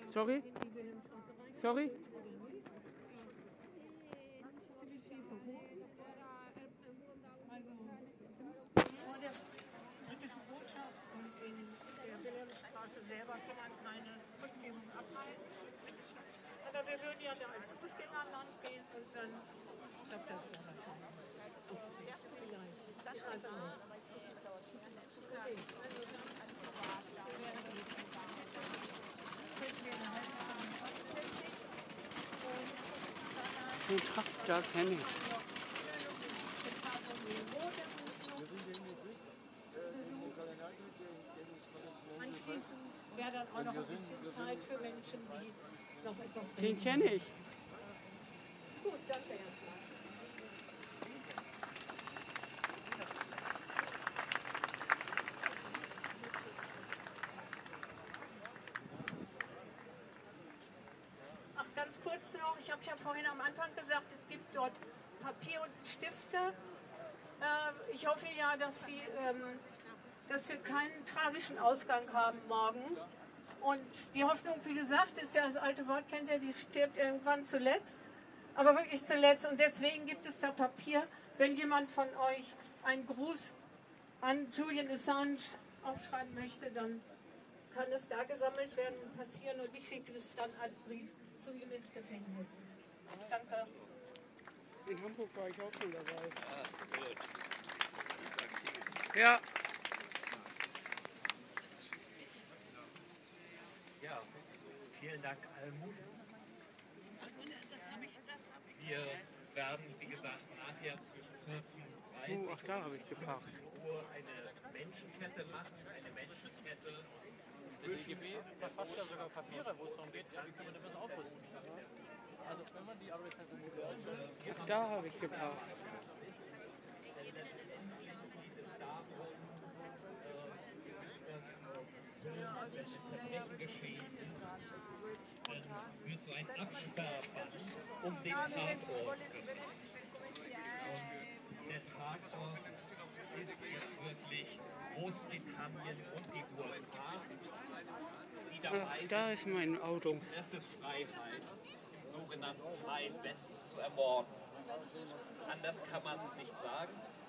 Sorry? Sorry? Vor der britischen Botschaft und in der Wilhelmstraße selber kann man keine Rückgebung abhalten. Aber wir würden ja da als Fußgängerland gehen und dann klappt das ja wahrscheinlich. Vielleicht. Ich weiß es nicht. Okay, also dann könnten wir eine halbe Stunde Stadttechnik und Den Traktor kenne ich. anschließend wäre dann auch noch ein bisschen Zeit für Menschen, die noch etwas reden. Den kenne ich. Gut, danke erstmal. Ach, ganz kurz noch, ich habe ja vorhin am Anfang gesagt, es gibt dort Papier und Stifte. Ich hoffe ja, dass wir keinen tragischen Ausgang haben morgen. Und die Hoffnung, wie gesagt, ist ja das alte Wort, kennt ihr, die stirbt irgendwann zuletzt. Aber wirklich zuletzt. Und deswegen gibt es da Papier. Wenn jemand von euch einen Gruß an Julian Assange aufschreiben möchte, dann kann es da gesammelt werden und passieren. Und ich schicke es dann als Brief zu ihm ins Gefängnis. Danke. In Hamburg war ich auch schon dabei. Ja. Ja, vielen Dank, Almut. Wir werden, wie gesagt, nachher zwischen 14:30 Ach, da habe ich und geparkt. 15 Uhr eine Menschenkette machen. Eine Menschenkette Der DGB verfasst ja sogar Papiere, wo es darum geht, ja, wie können wir denn das aufrüsten. Also wenn man die Arbeitsperson gewähren will, Da habe ich geparkt. wird so ein Absperrband um den Tatort. Und der Tatort ist jetzt wirklich Großbritannien und die USA, die dabei Da sind, ist mein Auto. Pressefreiheit im sogenannten Freien Westen zu ermorden. Anders kann man es nicht sagen.